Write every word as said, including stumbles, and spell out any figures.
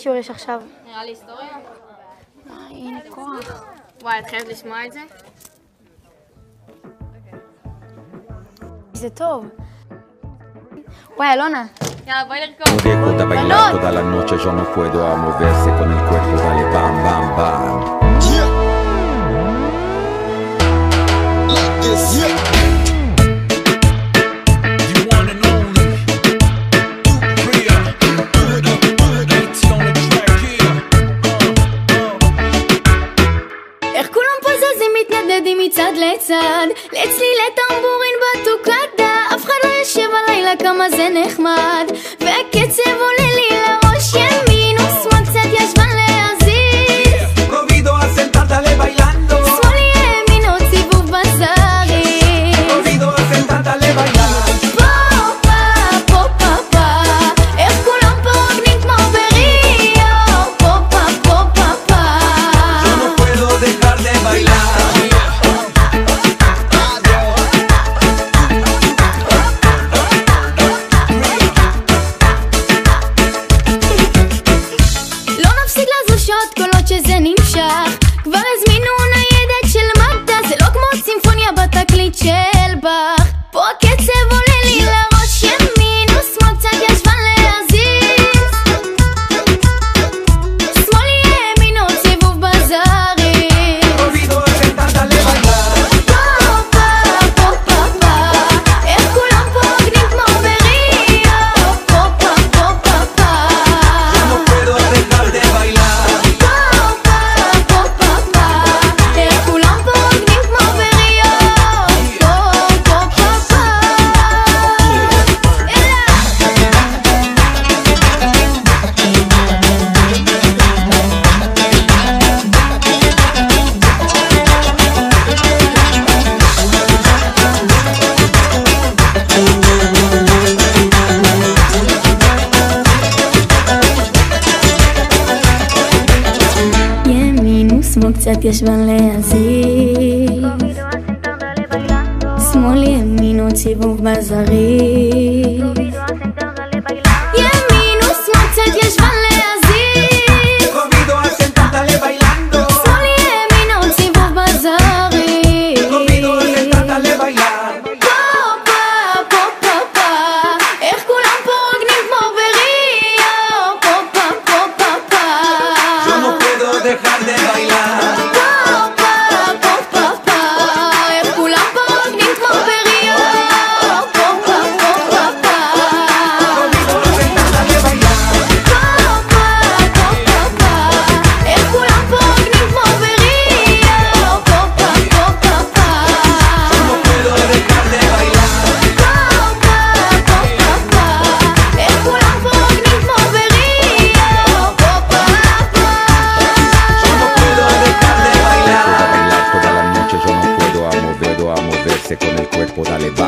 שיעור יש עכשיו? נראה לי היסטוריה. הנה כוח. וואי, את חייבת לשמוע את זה? זה טוב. וואי, אלונה. יאללה, בואי לרקוד. No dejo de bailar toda la noche, yo no puedo a moverse con el cuerpo, dale bam bam bam. Yeah. Like this, yeah. You want and only. You real. Do it up, do it up. AT on the track here. איך כולם פה זזים מתנדדים מצד לצד, לצלילי טמבורין בטוקדה, אף אחד לא יושב הלילה כמה זה נחמד, והקצב עולה לי לראש ימין ושמאל קצת ישבן להזיז. Prohibido hacer dale bailando. שמאל ימין עוד סיבוב בזרים. Prohibido hacer dale bailando. פה פה פה פה פה, איך כולם פה רוקדים כמו בריו. פה פה פה פה פה. Yo no puedo dejar de bailar. לא נפסיק לזוז שעות כל עוד שזה נמשך, כבר הזמינו ניידת של מד"א, זה לא כמו סימפוניה בתקליט של באך. פה הקצב עולה לי לראש ימין ושמאל קצת ישבן להזיז. שמאל ימין עוד סיבוב בזרים. Prohibido hacer dale bailando. פה פה פה פה פה, איך כולם פה רוקדים כמו בריו. פה פה פה פה פה. No puedo dejar de bailar. פה פה פה פה, איך כולם פה רוקדים כמו בריו. פה פה פה פה. ימין ושמאל קצת ישבן להזיז. שמאל ימין עוד סיבוב בזרים. ימין ושמאל קצת ישבן להזיז. Prohibido hacer dale bailando. שמאל ימין עוד סיבוב בזרים. Prohibido hacer dale bailando. פה פה פה פה פה, איך כולם פה רוקדים כמו בריו. פה פה פה פה פה. Yo no puedo dejar de bailar. פה פה פה פה פה, איך כולם פה רוקדים כמו בריו. פה פה פה פה פה. Prohibido hacer dale bailando. פה פה פה פה פה, איך כולם פה רוקדים כמו בריו. פה פה פה פה פה. No puedo dejar de bailar. פה פה פה פה פה, איך כולם פה רוקדים כמו בריו. פה פה פה. Bailar toda la noche, yo no puedo a mover, a moverse con el cuerpo, dale